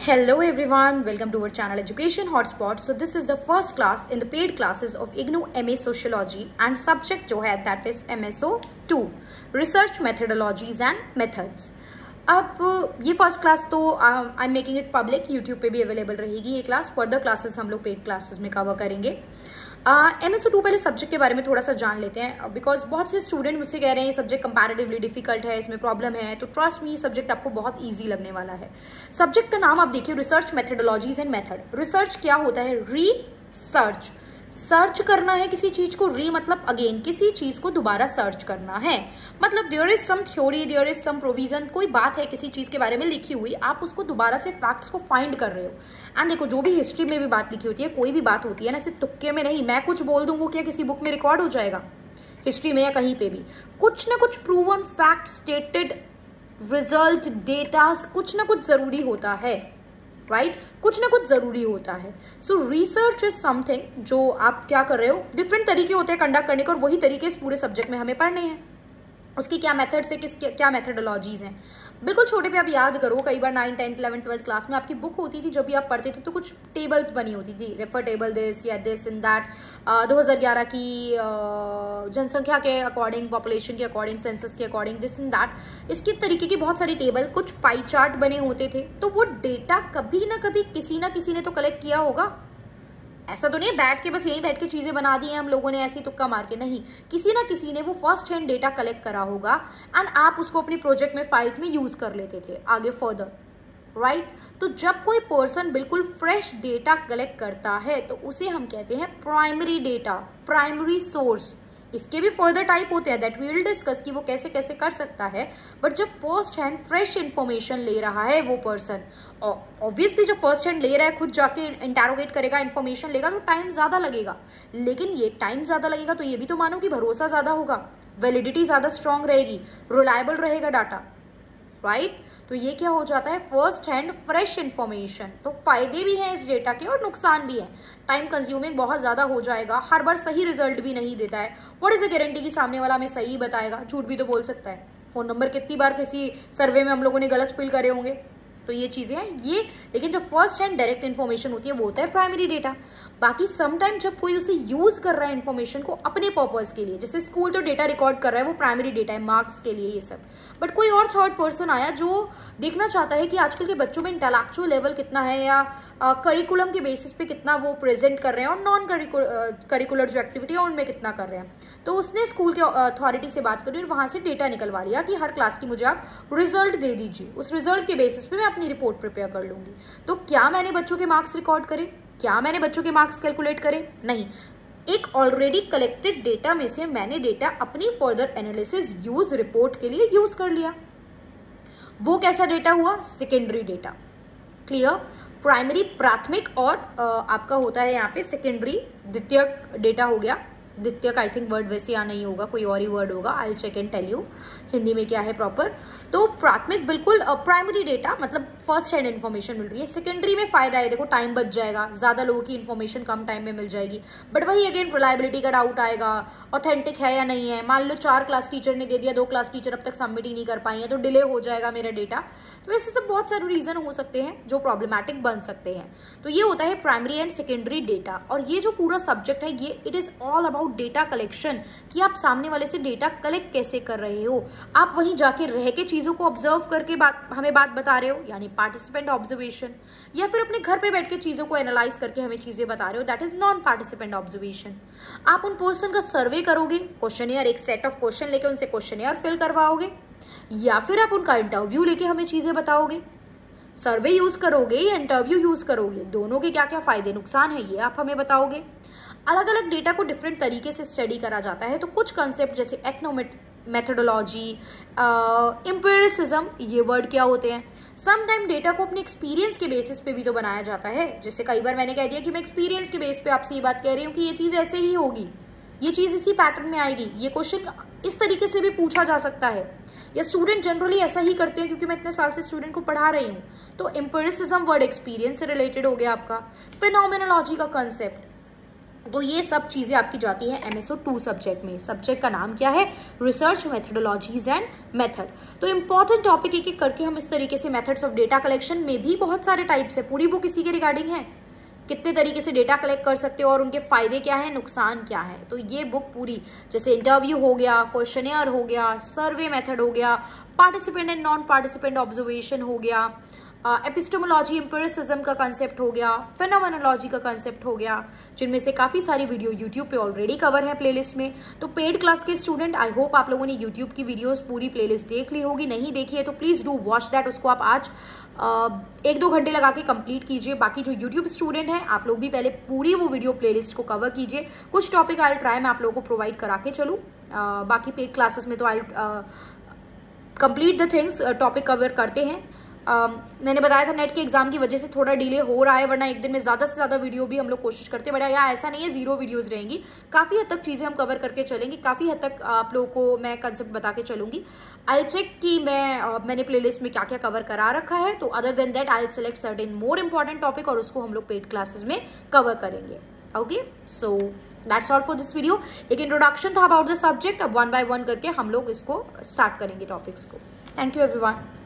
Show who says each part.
Speaker 1: Hello everyone, welcome to our channel Education Hotspot. So this is the first class in the paid classes of IGNOU MA Sociology and subject जो है that is MSO2 Research Methodologies and Methods. अब ये first class तो I am making it public, YouTube पे भी available रहेगी ये class. Further classes हम लोग पेड क्लासेस में कवर करेंगे. MSO2 पहले सब्जेक्ट के बारे में थोड़ा सा जान लेते हैं, बिकॉज बहुत से स्टूडेंट मुझसे कह रहे हैं ये सब्जेक्ट कंपैरेटिवली डिफिकल्ट है, इसमें प्रॉब्लम है. तो ट्रस्ट मी, ये सब्जेक्ट आपको बहुत इजी लगने वाला है. सब्जेक्ट का नाम आप देखिए, research methodologies and method. Research क्या होता है? रिसर्च, सर्च करना है किसी चीज को. री मतलब अगेन, किसी चीज को दोबारा सर्च करना है. मतलब there is some theory, there is some provision, कोई बात है किसी चीज के बारे में लिखी हुई, आप उसको दोबारा से फैक्ट्स को फाइंड कर रहे हो. एंड देखो, जो भी हिस्ट्री में भी बात लिखी होती है, कोई भी बात होती है ना, सिर्फ तुक्के में नहीं. मैं कुछ बोल दूं, वो क्या किसी बुक में रिकॉर्ड हो जाएगा? हिस्ट्री में या कहीं पे भी कुछ ना कुछ proven fact, stated result, data, कुछ ना कुछ जरूरी होता है, राइट? कुछ ना कुछ जरूरी होता है. सो रिसर्च इज समथिंग जो आप क्या कर रहे हो. डिफरेंट तरीके होते हैं कंडक्ट करने के, और वही तरीके इस पूरे सब्जेक्ट में हमें पढ़ने हैं. उसकी क्या मेथड्स है, क्या मेथडोलॉजीज हैं. बिल्कुल छोटे पे आप याद करो, कई बार 9, 10, 11, 12 क्लास में आपकी बुक होती थी, जब भी आप पढ़ते थे तो कुछ टेबल्स बनी होती थी, रेफर टेबल दिस या दिस इन दैट. 2011 की जनसंख्या के अकॉर्डिंग, पॉपुलेशन के अकॉर्डिंग, सेंसस के अकॉर्डिंग, दिस इन दैट. इसकी तरीके की बहुत सारी टेबल, कुछ पाई चार्ट बने होते थे. तो वो डेटा कभी ना कभी किसी ना किसी ने तो कलेक्ट किया होगा. ऐसा तो नहीं बैठ के बस यही बैठ के चीजें बना दी हैं हम लोगों ने ऐसी तुक्का मार के, नहीं. किसी ना किसी ने वो फर्स्ट हैंड डेटा कलेक्ट करा होगा एंड आप उसको अपनी प्रोजेक्ट में, फाइल्स में यूज कर लेते थे आगे फर्दर, राइट? तो जब कोई पर्सन बिल्कुल फ्रेश डेटा कलेक्ट करता है तो उसे हम कहते हैं प्राइमरी डेटा, प्राइमरी सोर्स. इसके भी फर्दर टाइप होते हैं, दैट वी विल डिस्कस कि वो कैसे कैसे कर सकता है. बट जब फर्स्ट हैंड फ्रेश इंफॉर्मेशन ले रहा है वो पर्सन, ऑब्वियसली जब फर्स्ट हैंड ले रहा है, खुद जाके इंटरोगेट करेगा, इंफॉर्मेशन लेगा, तो टाइम ज्यादा लगेगा. लेकिन ये टाइम ज्यादा लगेगा तो ये भी तो मानो कि भरोसा ज्यादा होगा, वैलिडिटी ज्यादा स्ट्रांग रहेगी, रिलायबल रहेगा डाटा, राइट? तो ये क्या हो जाता है? First hand fresh information. तो फायदे भी हैं इस डेटा के और नुकसान भी है. टाइम कंज्यूमिंग बहुत ज्यादा हो जाएगा, हर बार सही रिजल्ट भी नहीं देता है. व्हाट इज द गारंटी कि सामने वाला हमें सही बताएगा? झूठ भी तो बोल सकता है. फोन नंबर कितनी बार किसी सर्वे में हम लोगों ने गलत फिल करे होंगे. तो ये चीजें हैं ये. लेकिन जब फर्स्ट हैंड डायरेक्ट इन्फॉर्मेशन होती है वो होता है प्राइमरी डेटा. बाकी समटाइम जब कोई उसे यूज कर रहा है इन्फॉर्मेशन को अपने पर्पस के लिए, जैसे स्कूल तो डेटा रिकॉर्ड कर रहा है, वो प्राइमरी डेटा है, मार्क्स के लिए ये सब. बट कोई और थर्ड पर्सन आया जो देखना चाहता है कि आजकल के बच्चों में इंटेलेक्चुअल लेवल कितना है, या करिकुलम के बेसिस पे कितना वो प्रेजेंट कर रहे हैं, और नॉन करिकुलर जो एक्टिविटी है उनमें कितना कर रहे हैं. तो उसने स्कूल के अथॉरिटी से बात करी और वहां से डेटा निकलवा लिया कि हर क्लास की मुझे आप रिजल्ट दे दीजिए. उस रिजल्ट के बेसिस पे मैं अपनी रिपोर्ट प्रिपेयर कर लूंगी. तो क्या मैंने बच्चों के मार्क्स रिकॉर्ड करे? क्या मैंने बच्चों के मार्क्स कैलकुलेट करे? नहीं. एक ऑलरेडी कलेक्टेड डेटा में से मैंने डेटा अपनी फर्दर एनालिसिस, यूज, रिपोर्ट के लिए यूज कर लिया. वो कैसा डेटा हुआ? Secondary data. क्लियर? प्राइमरी प्राथमिक, और आपका होता है यहाँ पे सेकेंडरी, द्वितीयक डेटा हो गया. द्वितीयक आई थिंक वर्ड वैसे यहाँ नहीं होगा, कोई और ही वर्ड होगा. I check and tell you Hindi में क्या है प्रॉपर. तो प्राथमिक बिल्कुल प्राइमरी डेटा, मतलब फर्स्ट हैंड इन्फॉर्मेशन मिल रही है. सेकेंडरी में फायदा है, देखो टाइम बच जाएगा, ज्यादा लोगों की इन्फॉर्मेशन कम टाइम में मिल जाएगी. बट वही अगेन रिलायबिलिटी का डाउट आएगा, ऑथेंटिक है या नहीं है. मान लो 4 क्लास टीचर ने दे दिया, 2 क्लास टीचर अब तक सबमिट ही नहीं कर पाई है, तो डिले हो जाएगा मेरा डेटा. तो ऐसे सब बहुत सारे रीजन हो सकते हैं जो प्रॉब्लमैटिक बन सकते हैं. तो ये होता है प्राइमरी एंड सेकेंडरी डेटा. और ये जो पूरा सब्जेक्ट है ये it is all about data collection, कि आप सामने वाले से डेटा कलेक्ट कैसे कर रहे हो. आप वहीं जाके रह के चीजों को ऑब्जर्व करके हमें बात बता रहे हो, यानी पार्टिसिपेंट ऑब्जर्वेशन, या फिर अपने घर पे बैठ के चीजों को एनालाइज करके हमें चीजें बता रहे हो, that is non participant observation. आप उन पर्सन का सर्वे करोगे, क्वेश्चनियर, एक सेट ऑफ क्वेश्चन लेके उनसे क्वेश्चनियर फिल करवाओगे, या फिर आप उनका इंटरव्यू लेके हमें चीजें बताओगे. सर्वे यूज करोगे या इंटरव्यू यूज करोगे, दोनों के क्या क्या फायदे नुकसान है ये आप हमें बताओगे. अलग अलग डेटा को डिफरेंट तरीके से स्टडी करा जाता है. तो कुछ कंसेप्ट जैसे मेथोडोलॉजी, एम्पिरिसिज्म, ये वर्ड क्या होते हैं. सम टाइम डेटा को अपने एक्सपीरियंस के बेसिस पे भी तो बनाया जाता है. जैसे कई बार मैंने कह दिया कि मैं एक्सपीरियंस के बेस पे आपसे ये बात कह रही हूँ कि ये चीज ऐसे ही होगी, ये चीज इसी पैटर्न में आएगी. ये क्वेश्चन इस तरीके से भी पूछा जा सकता है, या स्टूडेंट जनरली ऐसा ही करते हैं, क्योंकि मैं इतने साल से स्टूडेंट को पढ़ा रही हूँ. तो एम्पिरिसिज्म वर्ड एक्सपीरियंस से रिलेटेड हो गया आपका. फिनोमेनोलॉजी का कंसेप्ट, तो ये सब चीजें आपकी जाती है MSO2 सब्जेक्ट में। सब्जेक्ट का नाम क्या है? Research methodologies and method. तो इंपॉर्टेंट टॉपिक एक एक करके हम इस तरीके से मेथड्स ऑफ डेटा कलेक्शन में भी बहुत सारे टाइप्स है, पूरी बुक इसी के रिगार्डिंग है, कितने तरीके से डेटा कलेक्ट कर सकते हो और उनके फायदे क्या है, नुकसान क्या है। तो ये बुक पूरी, जैसे इंटरव्यू हो गया, क्वेश्चनेयर हो गया, सर्वे मेथड हो गया, participant and non participant observation हो गया, एपिस्टेमोलॉजी एम्पिरिसिज्म का कंसेप्ट हो गया, फेनोमेनोलॉजी का कंसेप्ट हो गया, जिनमें से काफी सारी वीडियो यूट्यूब पे ऑलरेडी कवर है प्लेलिस्ट में। तो पेड क्लास के स्टूडेंट, आई होप आप लोगों ने यूट्यूब की वीडियोस पूरी प्लेलिस्ट देख ली होगी, नहीं देखी है तो प्लीज डू वॉच दैट। उसको आप आज 1-2 घंटे लगा के कंप्लीट कीजिए। बाकी जो यूट्यूब स्टूडेंट हैं, आप लोग भी पहले पूरी वो वीडियो प्लेलिस्ट को कवर कीजिए। कुछ टॉपिक आई ट्राई मैं आप लोगों को प्रोवाइड करा के चलूँ, बाकी पेड क्लासेस में तो I complete the things, topic cover करते हैं। मैंने बताया था नेट के एग्जाम की वजह से थोड़ा डिले हो रहा है, वरना एक दिन में ज्यादा से ज्यादा वीडियो भी हम लोग कोशिश करते हैं, बट या ऐसा नहीं है 0 वीडियोस रहेंगी। काफी हद तक चीजें हम कवर करके चलेंगे, काफी हद तक आप लोगों को मैं कंसेप्ट बता के चलूंगी। आई चेक कि मैंने प्लेलिस्ट में क्या क्या कवर करा रखा है, तो other than that I select certain more important topic और उसको हम लोग पेड क्लासेस में कवर करेंगे। Okay, so that's all for this video. एक इंट्रोडक्शन था अबाउट द सब्जेक्ट, अब 1 by 1 करके हम लोग इसको स्टार्ट करेंगे टॉपिक्स को। Thank you everyone.